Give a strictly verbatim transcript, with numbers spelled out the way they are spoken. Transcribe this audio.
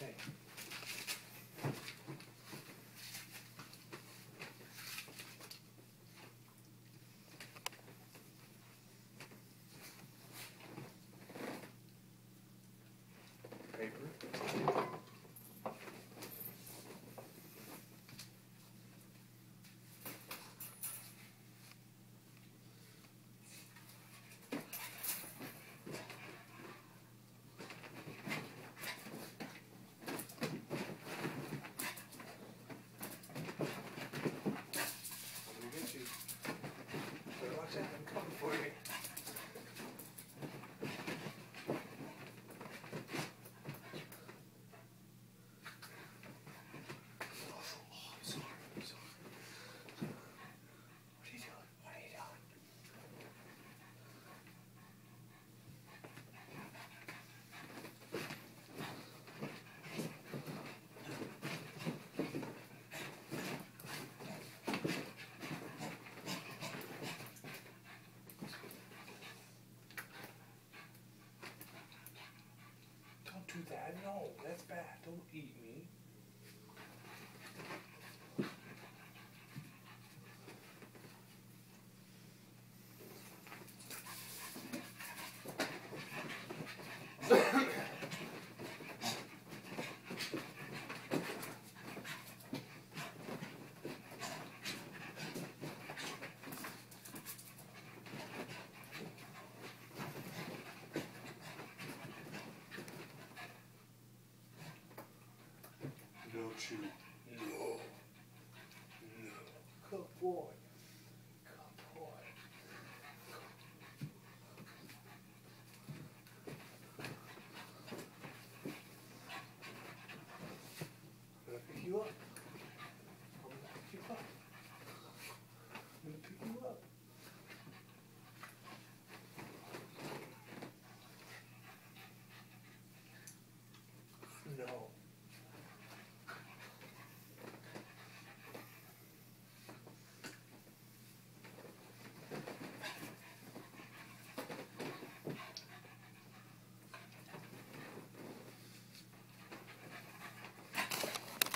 Hey. Paper. Watch out, I'm coming for you. Oh, I'm sorry, I'm sorry. What are you doing? What are you doing? Don't do that. No, that's bad. Don't eat me. No chew.